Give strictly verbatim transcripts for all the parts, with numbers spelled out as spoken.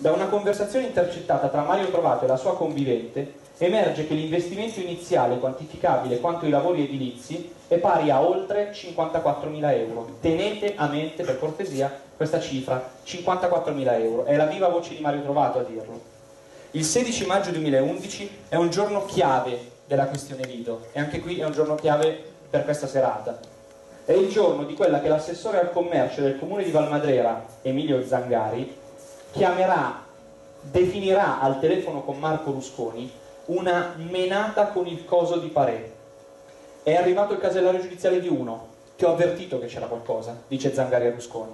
Da una conversazione intercettata tra Mario Trovato e la sua convivente emerge che l'investimento iniziale quantificabile quanto i lavori edilizi è pari a oltre cinquantaquattromila euro. Tenete a mente per cortesia questa cifra, cinquantaquattromila euro, è la viva voce di Mario Trovato a dirlo. Il sedici maggio duemilaundici è un giorno chiave della questione Lido e anche qui è un giorno chiave per questa serata. È il giorno di quella che l'assessore al commercio del comune di Valmadrera, Emilio Zangari, chiamerà, definirà al telefono con Marco Rusconi una menata con il coso di Parè. È arrivato il casellario giudiziale di uno, ti ho avvertito che c'era qualcosa, dice Zangari a Rusconi.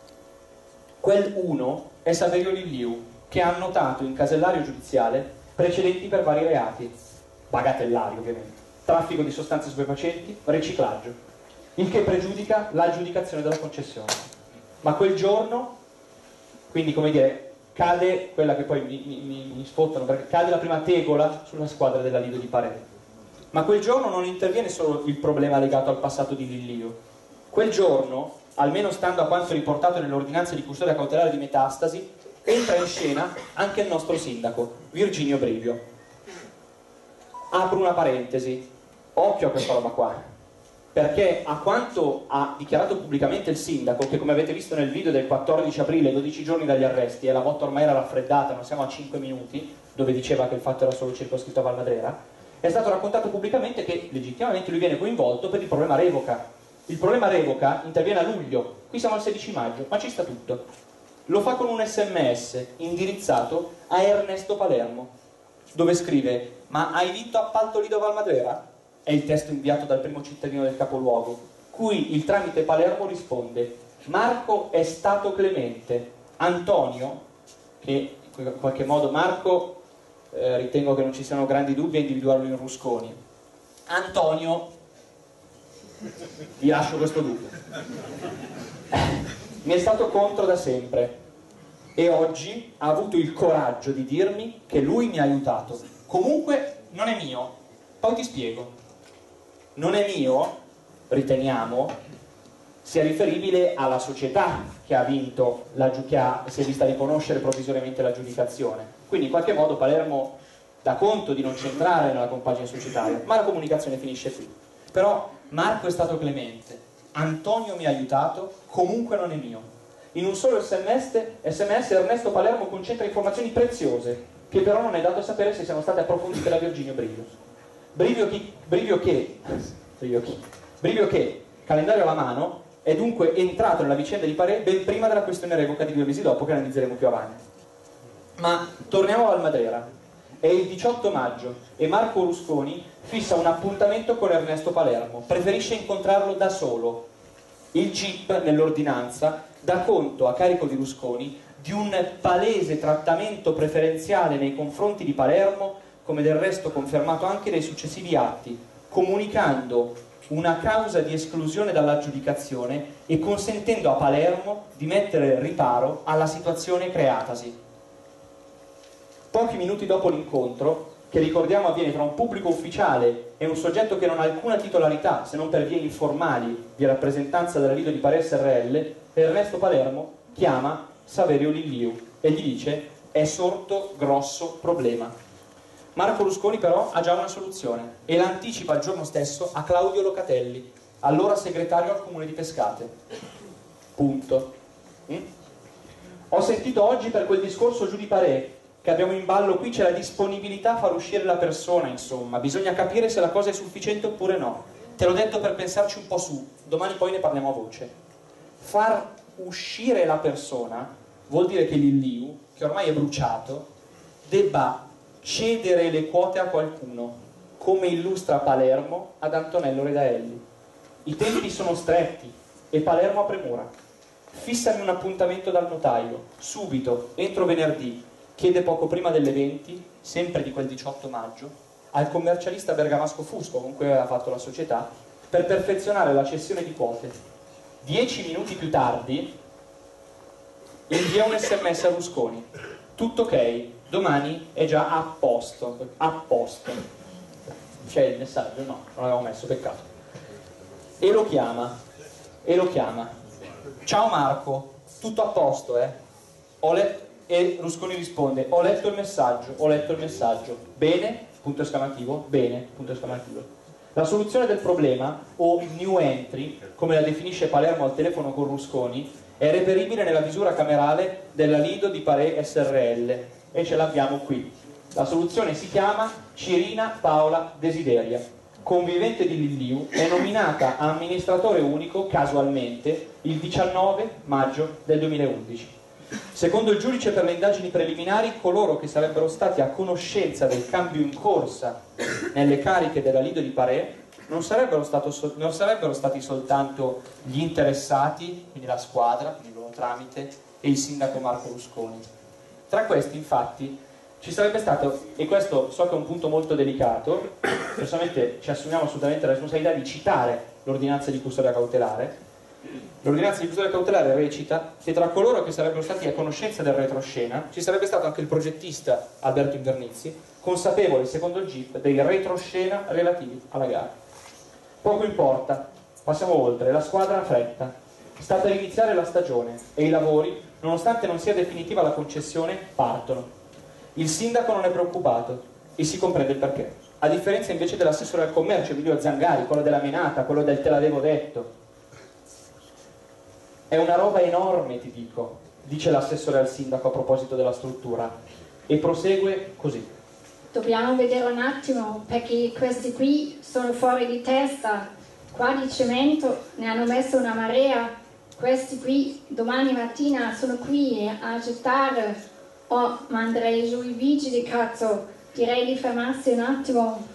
Quel uno è Saverio Lilliu, che ha annotato in casellario giudiziale precedenti per vari reati, bagatellari ovviamente, traffico di sostanze stupefacenti, riciclaggio, il che pregiudica l'aggiudicazione della concessione. Ma quel giorno, quindi come dire, cade quella che poi mi, mi, mi sfottano, perché cade la prima tegola sulla squadra della Lido di Parè. Ma quel giorno non interviene solo il problema legato al passato di Lillio. Quel giorno, almeno stando a quanto riportato nell'ordinanza di custodia cautelare di Metastasi, entra in scena anche il nostro sindaco, Virginio Brivio. Apro una parentesi, occhio a questa roba qua, perché a quanto ha dichiarato pubblicamente il sindaco, che come avete visto nel video del quattordici aprile, dodici giorni dagli arresti, e la botta ormai era raffreddata, non siamo a cinque minuti, dove diceva che il fatto era solo circoscritto a Valmadrera, è stato raccontato pubblicamente che legittimamente lui viene coinvolto per il problema revoca. Il problema revoca interviene a luglio, qui siamo al sedici maggio, ma ci sta tutto. Lo fa con un sms indirizzato a Ernesto Palermo, dove scrive: ma hai vinto appalto Lido Valmadrera? È il testo inviato dal primo cittadino del capoluogo, cui il tramite Palermo risponde: Marco è stato clemente, Antonio, che in qualche modo Marco eh, ritengo che non ci siano grandi dubbi a individuarlo in Rusconi, Antonio vi lascio questo dubbio, mi è stato contro da sempre e oggi ha avuto il coraggio di dirmi che lui mi ha aiutato. Comunque non è mio, poi ti spiego. Non è mio, riteniamo, sia riferibile alla società che ha vinto, la, che ha, si è vista riconoscere provvisoriamente l'aggiudicazione. Quindi in qualche modo Palermo dà conto di non centrare nella compagine societaria, ma la comunicazione finisce qui. Però Marco è stato clemente, Antonio mi ha aiutato, comunque non è mio. In un solo sms, sms Ernesto Palermo concentra informazioni preziose, che però non è dato sapere se siano state approfondite da Virginio Brivio. Brivio, chi, Brivio, che, Brivio, chi, Brivio che, calendario alla mano, è dunque entrato nella vicenda di Parè ben prima della questione revoca di due mesi dopo, che analizzeremo più avanti. Ma torniamo a Valmadrera. È il diciotto maggio e Marco Rusconi fissa un appuntamento con Ernesto Palermo. Preferisce incontrarlo da solo. Il G I P, nell'ordinanza, dà conto a carico di Rusconi di un palese trattamento preferenziale nei confronti di Palermo, come del resto confermato anche dai successivi atti, comunicando una causa di esclusione dall'aggiudicazione e consentendo a Palermo di mettere riparo alla situazione creatasi. Pochi minuti dopo l'incontro, che ricordiamo avviene tra un pubblico ufficiale e un soggetto che non ha alcuna titolarità, se non per vie informali di rappresentanza della Lido di Parè S R L, Ernesto Palermo chiama Saverio Lilliu e gli dice: è sorto grosso problema. Marco Rusconi però ha già una soluzione e la anticipa il giorno stesso a Claudio Locatelli, allora segretario al comune di Pescate. Punto. Mm? Ho sentito oggi per quel discorso giù di Parè che abbiamo in ballo qui c'è la disponibilità a far uscire la persona, insomma, bisogna capire se la cosa è sufficiente oppure no. Te l'ho detto per pensarci un po' su, domani poi ne parliamo a voce. Far uscire la persona vuol dire che Lilliu, che ormai è bruciato, debba cedere le quote a qualcuno, come illustra Palermo ad Antonello Redaelli. I tempi sono stretti e Palermo ha premura. Fissami un appuntamento dal notaio, subito, entro venerdì, chiede poco prima delle venti, sempre di quel diciotto maggio, al commercialista bergamasco Fusco, con cui aveva fatto la società, per perfezionare la cessione di quote. Dieci minuti più tardi invia un sms a Rusconi: tutto ok, domani è già a posto, a posto. C'è il messaggio? No, non l'avevo messo, peccato. E lo chiama, e lo chiama. Ciao Marco, tutto a posto, eh? Ho letto, e Rusconi risponde: ho letto il messaggio, ho letto il messaggio, bene, punto esclamativo, bene, punto esclamativo. La soluzione del problema, o new entry, come la definisce Palermo al telefono con Rusconi, è reperibile nella misura camerale della Lido di Parè S R L e ce l'abbiamo qui. La soluzione si chiama Cirina Paola Desideria, convivente di Lilliu, è nominata amministratore unico casualmente il diciannove maggio del duemilaundici. Secondo il giudice per le indagini preliminari, coloro che sarebbero stati a conoscenza del cambio in corsa nelle cariche della Lido di Parè non sarebbero, stato, non sarebbero stati soltanto gli interessati, quindi la squadra, quindi il loro tramite, e il sindaco Marco Rusconi. Tra questi, infatti, ci sarebbe stato, e questo so che è un punto molto delicato, personalmente ci assumiamo assolutamente la responsabilità di citare l'ordinanza di custodia cautelare. L'ordinanza di custodia cautelare recita che tra coloro che sarebbero stati a conoscenza del retroscena ci sarebbe stato anche il progettista Alberto Invernizzi, consapevole, secondo il G I P, dei retroscena relativi alla gara. Poco importa, passiamo oltre, la squadra ha fretta, sta per iniziare la stagione e i lavori, nonostante non sia definitiva la concessione, partono. Il sindaco non è preoccupato e si comprende il perché, a differenza invece dell'assessore al commercio Emilio Zangari, quello della menata, quello del te l'avevo detto. È una roba enorme, ti dico, dice l'assessore al sindaco a proposito della struttura, e prosegue così. Dobbiamo vedere un attimo, perché questi qui sono fuori di testa, qua di cemento ne hanno messo una marea, questi qui domani mattina sono qui a gettare, oh, manderei giù i vigili, cazzo, direi di fermarsi un attimo.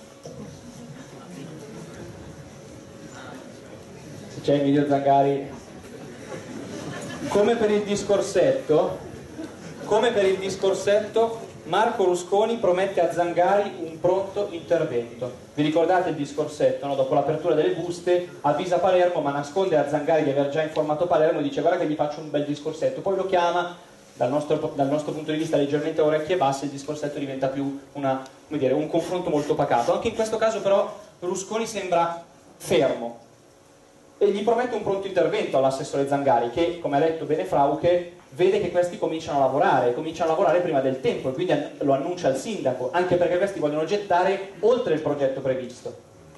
Se c'è Emilio Zangari... Come per il discorsetto, come per il discorsetto, Marco Rusconi promette a Zangari un pronto intervento. Vi ricordate il discorsetto, no? Dopo l'apertura delle buste avvisa Palermo, ma nasconde a Zangari di aver già informato Palermo e dice: guarda che gli faccio un bel discorsetto. Poi lo chiama, dal nostro, dal nostro punto di vista leggermente a orecchie basse, il discorsetto diventa più una, come dire, un confronto molto pacato. Anche in questo caso però Rusconi sembra fermo e gli promette un pronto intervento all'assessore Zangari, che, come ha detto bene Frauche, vede che questi cominciano a lavorare, cominciano a lavorare prima del tempo e quindi lo annuncia al sindaco, anche perché questi vogliono gettare oltre il progetto previsto.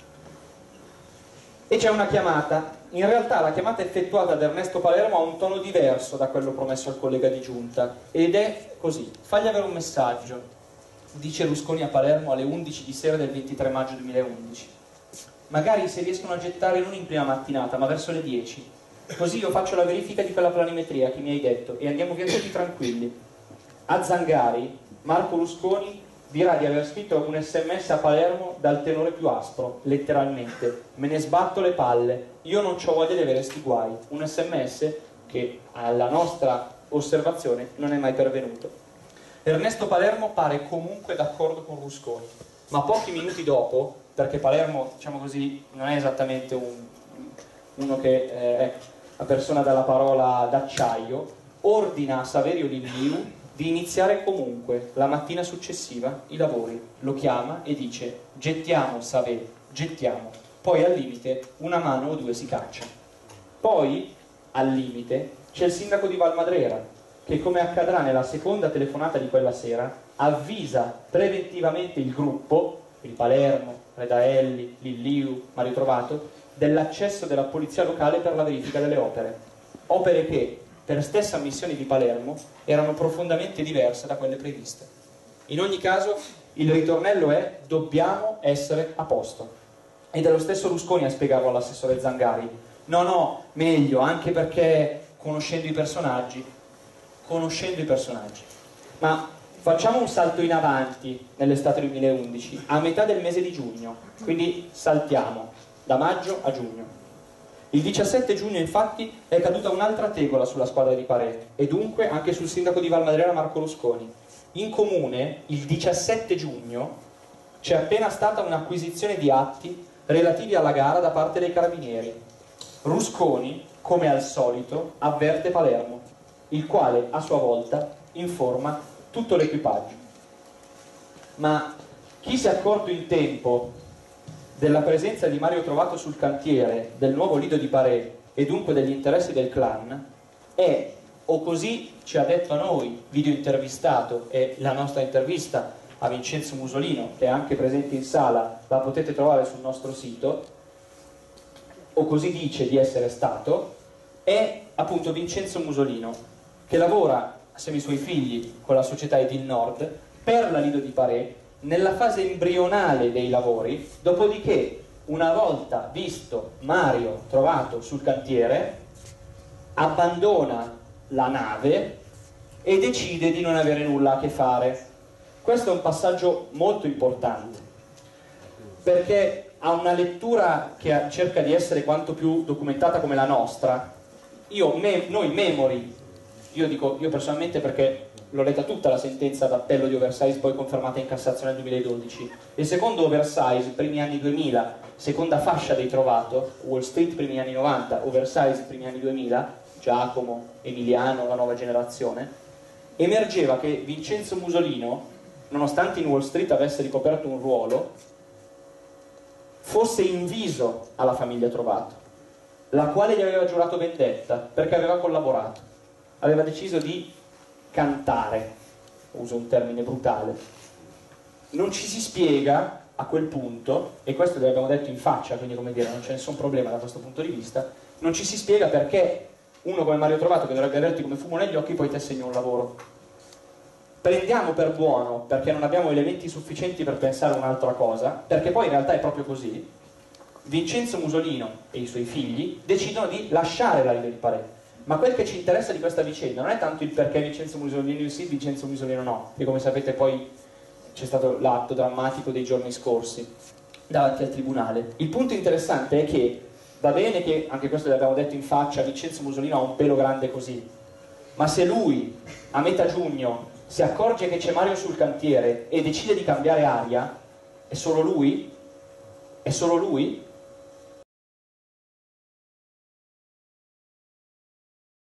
E c'è una chiamata. In realtà la chiamata effettuata da Ernesto Palermo ha un tono diverso da quello promesso al collega di giunta, ed è così: fagli avere un messaggio, dice Rusconi a Palermo alle undici di sera del ventitré maggio duemilaundici. Magari se riescono a gettare non in prima mattinata, ma verso le dieci. Così io faccio la verifica di quella planimetria che mi hai detto e andiamo via tutti tranquilli. A Zangari, Marco Rusconi dirà di aver scritto un sms a Palermo dal tenore più aspro, letteralmente: me ne sbatto le palle, io non c'ho voglia di avere sti guai. Un sms che alla nostra osservazione non è mai pervenuto. Ernesto Palermo pare comunque d'accordo con Rusconi, ma pochi minuti dopo, perché Palermo, diciamo così, non è esattamente un, uno che eh, è una persona dalla parola d'acciaio, ordina a Saverio Lilliu di iniziare comunque la mattina successiva i lavori. Lo chiama e dice: gettiamo Saverio, gettiamo, poi al limite una mano o due si caccia. Poi al limite c'è il sindaco di Valmadrera che, come accadrà nella seconda telefonata di quella sera, avvisa preventivamente il gruppo, il Palermo, Redaelli, Lilliu, Mario Trovato, dell'accesso della polizia locale per la verifica delle opere. Opere che, per stessa ammissione di Palermo, erano profondamente diverse da quelle previste. In ogni caso, il ritornello è: dobbiamo essere a posto. Ed è lo stesso Rusconi a spiegarlo all'assessore Zangari. No, no, meglio, anche perché conoscendo i personaggi, conoscendo i personaggi. Ma facciamo un salto in avanti nell'estate duemilaundici, a metà del mese di giugno, quindi saltiamo da maggio a giugno. Il diciassette giugno infatti è caduta un'altra tegola sulla squadra di Parè e dunque anche sul sindaco di Valmadrera Marco Rusconi. In comune il diciassette giugno c'è appena stata un'acquisizione di atti relativi alla gara da parte dei carabinieri. Rusconi, come al solito, avverte Palermo, il quale a sua volta informa tutto l'equipaggio. Ma chi si è accorto in tempo della presenza di Mario Trovato sul cantiere del nuovo Lido di Parè e dunque degli interessi del clan è o così ci ha detto a noi, video intervistato, e la nostra intervista a Vincenzo Musolino, che è anche presente in sala, la potete trovare sul nostro sito, o così dice di essere stato, è appunto Vincenzo Musolino, che lavora assieme ai suoi figli con la società Edil Nord per la Lido di Paré nella fase embrionale dei lavori, dopodiché, una volta visto Mario trovato sul cantiere, abbandona la nave e decide di non avere nulla a che fare. Questo è un passaggio molto importante, perché a una lettura che cerca di essere quanto più documentata come la nostra, io, me, noi memori, io dico io personalmente perché l'ho letta tutta la sentenza d'appello di Oversize, poi confermata in Cassazione nel duemiladodici, il secondo Oversize, primi anni duemila, seconda fascia dei Trovato, Wall Street primi anni novanta, Oversize primi anni duemila, Giacomo, Emiliano, la nuova generazione, emergeva che Vincenzo Musolino, nonostante in Wall Street avesse ricoperto un ruolo, fosse inviso alla famiglia Trovato, la quale gli aveva giurato vendetta perché aveva collaborato, aveva deciso di cantare, uso un termine brutale. Non ci si spiega a quel punto, e questo ve l'abbiamo detto in faccia, quindi come dire non c'è nessun problema da questo punto di vista, non ci si spiega perché uno come Mario Trovato, che dovrebbe averti come fumo negli occhi, poi ti assegna un lavoro. Prendiamo per buono, perché non abbiamo elementi sufficienti per pensare un'altra cosa, perché poi in realtà è proprio così, Vincenzo Musolino e i suoi figli decidono di lasciare la Lido di Paré. Ma quel che ci interessa di questa vicenda non è tanto il perché Vincenzo Musolino sì, Vincenzo Musolino no, che come sapete poi c'è stato l'atto drammatico dei giorni scorsi davanti al tribunale. Il punto interessante è che va bene che, anche questo l'abbiamo detto in faccia, Vincenzo Musolino ha un pelo grande così, ma se lui a metà giugno si accorge che c'è Mario sul cantiere e decide di cambiare aria, è solo lui? È solo lui?